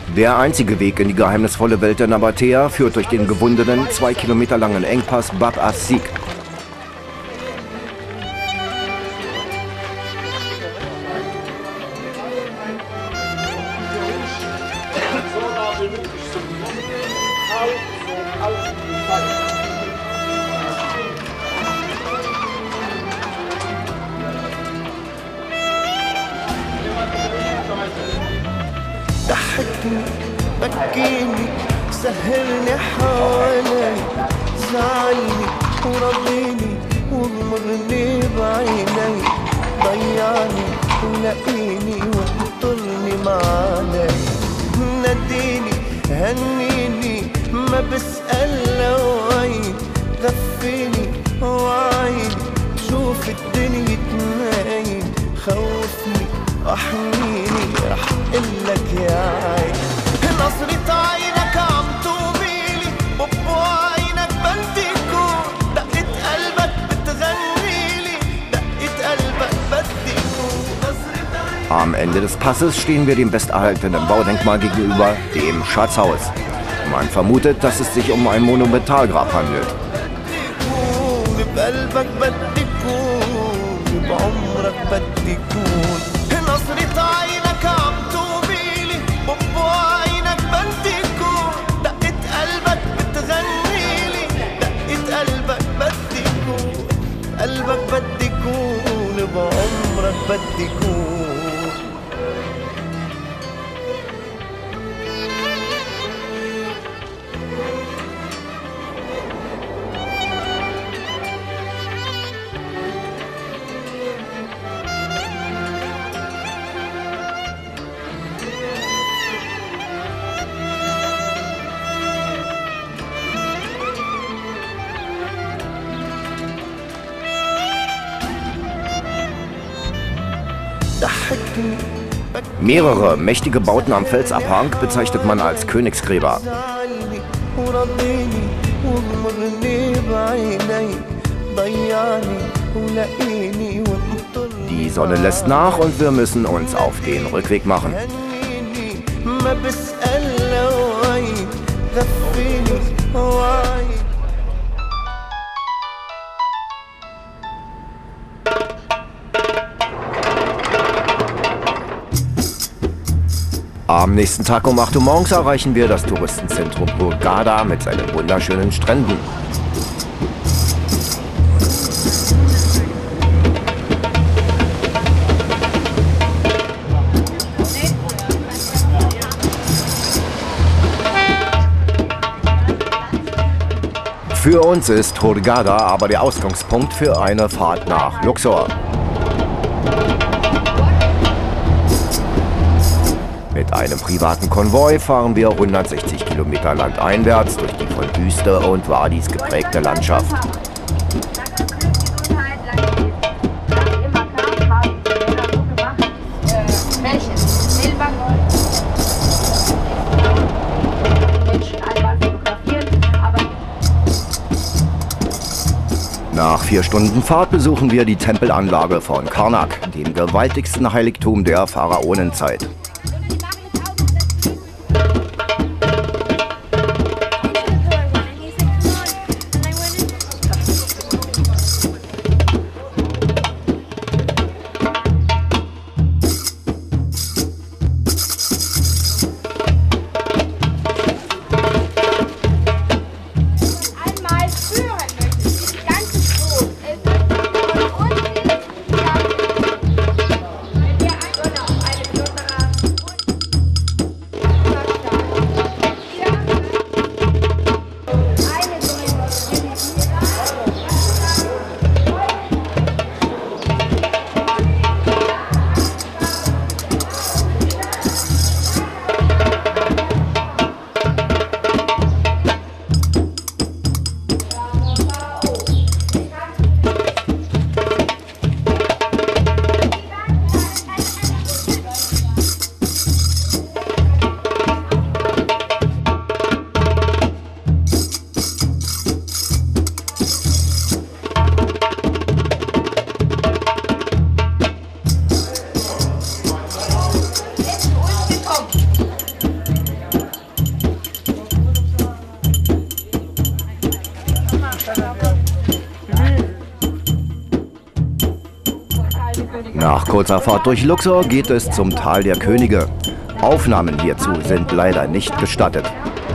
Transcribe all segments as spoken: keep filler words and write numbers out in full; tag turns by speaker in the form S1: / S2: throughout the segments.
S1: Der einzige Weg in die geheimnisvolle Welt der Nabatäer führt durch den gewundenen, zwei Kilometer langen Engpass Bab as-Sig.
S2: ضحكني بكيني سهرني حوالي زعلني ورضيني وغمرني بعيني ضيعني ولقيني وانطرني معانا ناديني هنيني ما بسأل لوين غفيني وعيني شوف الدنيا تنايم خوفني احميني رح قلك يا عين نظرة عينك عم توبيلي ببو عينك بدي كون دقة قلبك بتغنيلي دقة قلبك بدي كون.
S1: Am Ende des Passes stehen wir dem besterhaltenen Baudenkmal gegenüber, dem Schatzhaus. Man vermutet, dass es sich um ein Monumentalgrab handelt.
S2: نظرة عينك عم توبيلي ببو عينك بدي كون دقة قلبك بتغنيلي دقة قلبك بدي كون قلبك بدي كون بعمرك بدي كون.
S1: Mehrere mächtige Bauten am Felsabhang bezeichnet man als Königsgräber. Die Sonne lässt nach und wir müssen uns auf den Rückweg machen. Am nächsten Tag um acht Uhr morgens erreichen wir das Touristenzentrum Hurghada mit seinen wunderschönen Stränden. Für uns ist Hurghada aber der Ausgangspunkt für eine Fahrt nach Luxor. Mit einem privaten Konvoi fahren wir hundertsechzig Kilometer landeinwärts durch die von Wüste und Wadis geprägte Landschaft. Nach vier Stunden Fahrt besuchen wir die Tempelanlage von Karnak, dem gewaltigsten Heiligtum der Pharaonenzeit. Nach kurzer Fahrt durch Luxor geht es zum Tal der Könige. Aufnahmen hierzu sind leider nicht gestattet.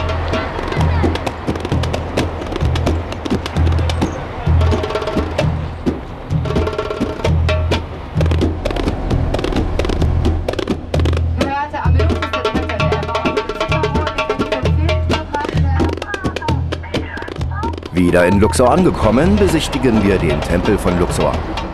S1: Wieder in Luxor angekommen, besichtigen wir den Tempel von Luxor.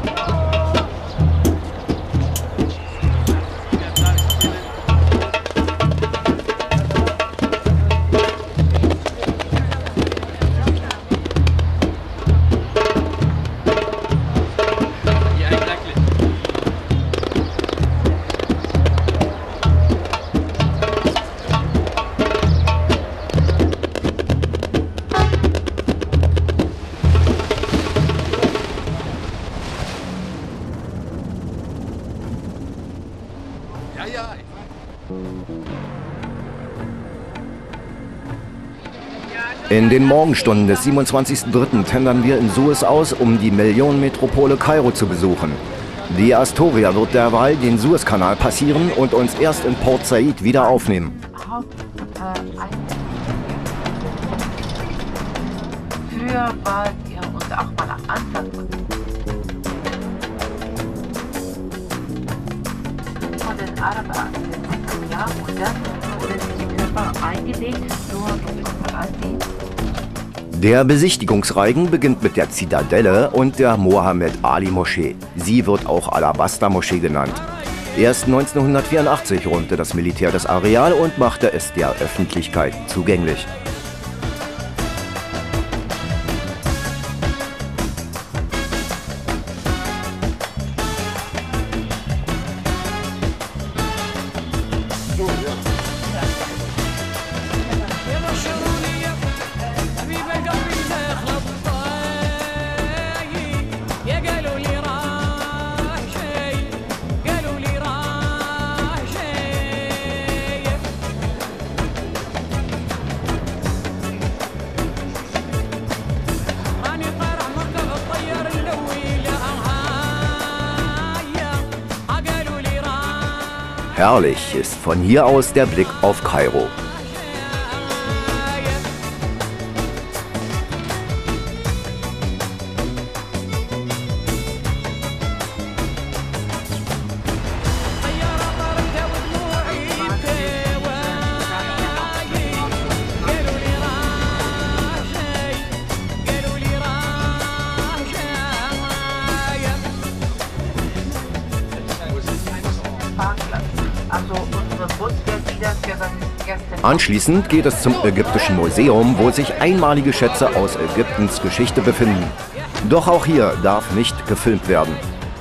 S1: In den Morgenstunden des siebenundzwanzigsten dritten tendern wir in Suez aus, um die Millionenmetropole Kairo zu besuchen. Die Astoria wird derweil den Suezkanal passieren und uns erst in Port Said wieder aufnehmen.
S3: Früher war ihr und auch mal am Anfang von den Arabern ja, und dann wurden die Körper eingelegt, nur
S1: Der Besichtigungsreigen beginnt mit der Zitadelle und der Mohammed Ali Moschee. Sie wird auch Alabaster Moschee genannt. Erst neunzehnhundertvierundachtzig räumte das Militär das Areal und machte es der Öffentlichkeit zugänglich. Herrlich ist von hier aus der Blick auf Kairo. Anschließend geht es zum Ägyptischen Museum, wo sich einmalige Schätze aus Ägyptens Geschichte befinden. Doch auch hier darf nicht gefilmt werden.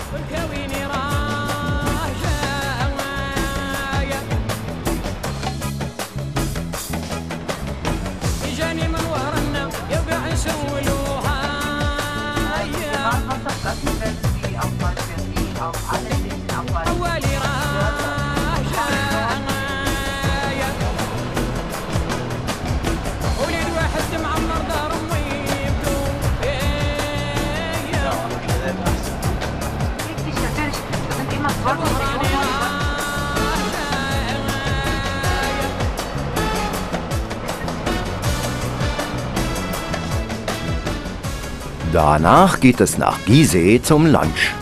S1: Danach geht es nach Gizeh zum Lunch.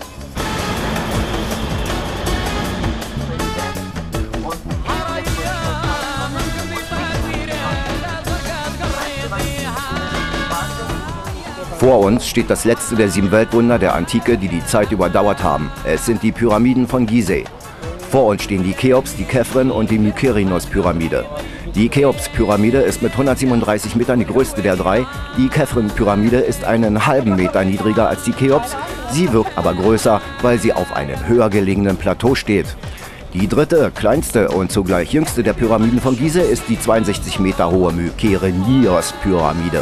S1: Vor uns steht das letzte der sieben Weltwunder der Antike, die die Zeit überdauert haben. Es sind die Pyramiden von Gizeh. Vor uns stehen die Cheops, die Khephren und die Mykerinos-Pyramide. Die Cheops-Pyramide ist mit hundertsiebenunddreißig Metern die größte der drei. Die Khephren-Pyramide ist einen halben Meter niedriger als die Cheops. Sie wirkt aber größer, weil sie auf einem höher gelegenen Plateau steht. Die dritte, kleinste und zugleich jüngste der Pyramiden von Gizeh ist die zweiundsechzig Meter hohe Mykerenios-Pyramide.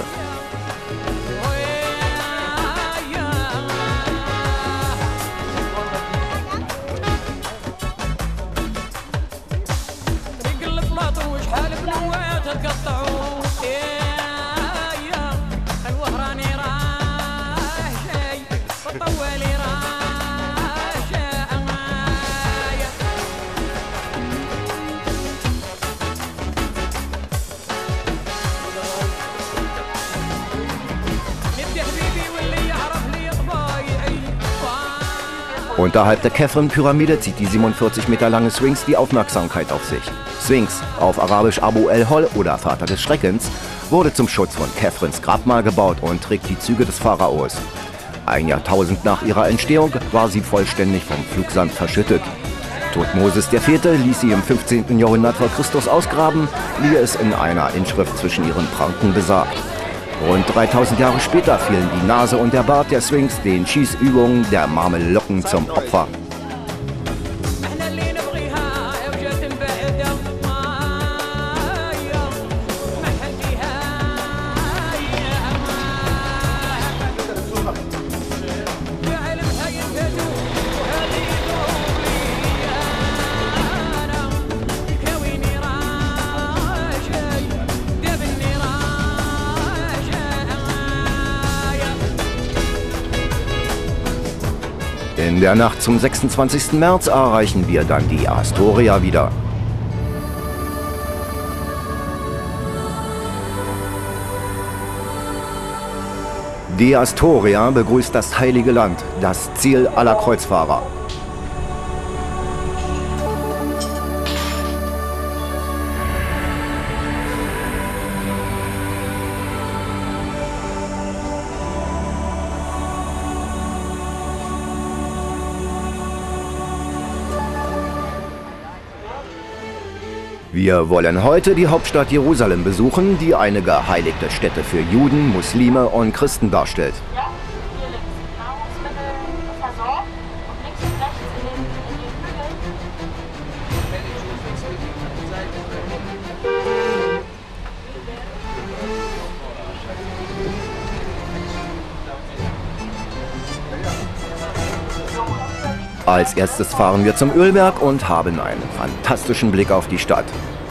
S1: Unterhalb der Khafren-Pyramide zieht die siebenundvierzig Meter lange Sphinx die Aufmerksamkeit auf sich. Sphinx, auf Arabisch Abu el-Hol oder Vater des Schreckens, wurde zum Schutz von Khafrens Grabmal gebaut und trägt die Züge des Pharaos. Ein Jahrtausend nach ihrer Entstehung war sie vollständig vom Flugsand verschüttet. Thutmosis der Vierte ließ sie im fünfzehnten Jahrhundert vor Christus ausgraben, wie es in einer Inschrift zwischen ihren Pranken besagt. Rund dreitausend Jahre später fielen die Nase und der Bart der Sphinx den Schießübungen der Mamelucken zum Opfer. In der Nacht zum sechsundzwanzigsten März erreichen wir dann die Astoria wieder. Die Astoria begrüßt das Heilige Land, das Ziel aller Kreuzfahrer. Wir wollen heute die Hauptstadt Jerusalem besuchen, die eine geheiligte Stätte für Juden, Muslime und Christen darstellt.
S4: Ja, hier links. Nahrungsmittel versorgt und links und rechts in den, in den Hügeln.
S1: Als erstes fahren wir zum Ölberg und haben einen fantastischen Blick auf die Stadt.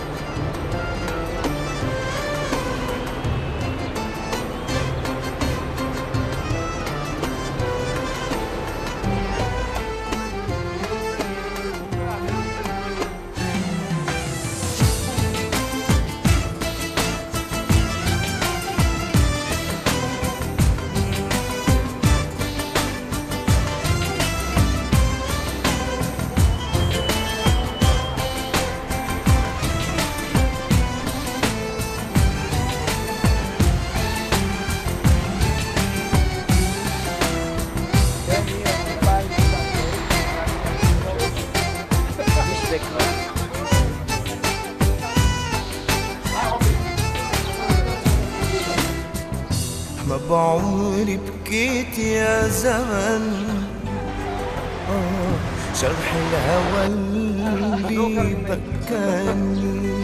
S2: ما بعمري بكيت يا زمن آه جرح الهوى اللي بكاني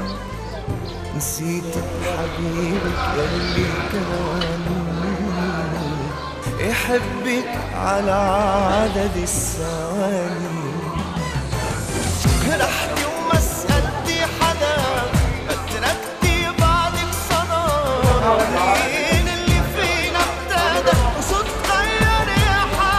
S2: نسيت بحبيبك يلي كان يحبك على عدد الثواني رحتي وما سألتي حدا ما تركتي بعدك صدى مين اللي فينا ابتدى وصوت غير يا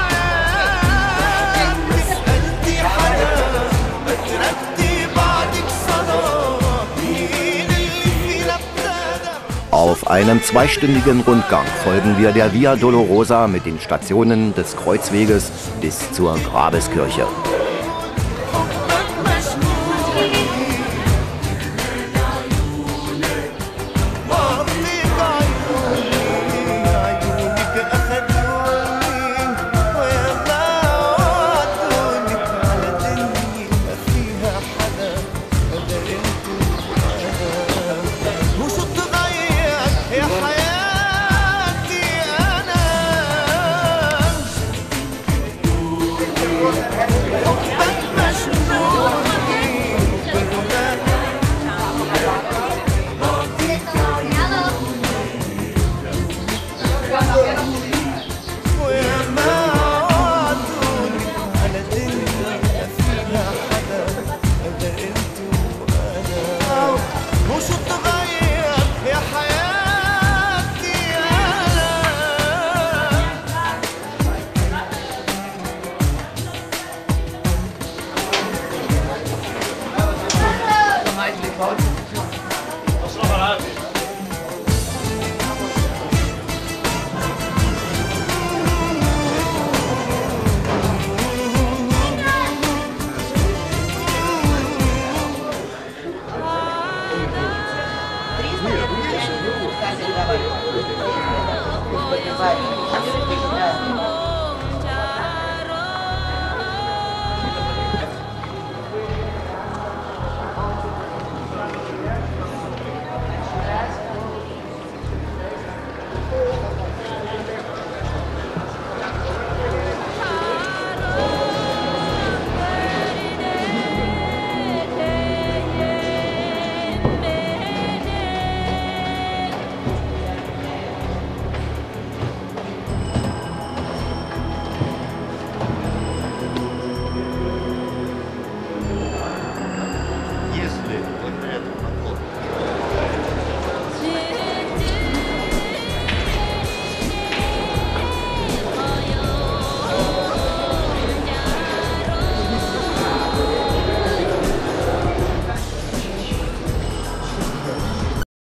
S2: حياة ما سألتي حدا ما تركتي بعدك صدى مين اللي فينا ابتدى.
S1: Auf einem zweistündigen Rundgang folgen wir der Via Dolorosa mit den Stationen des Kreuzweges bis zur Grabeskirche.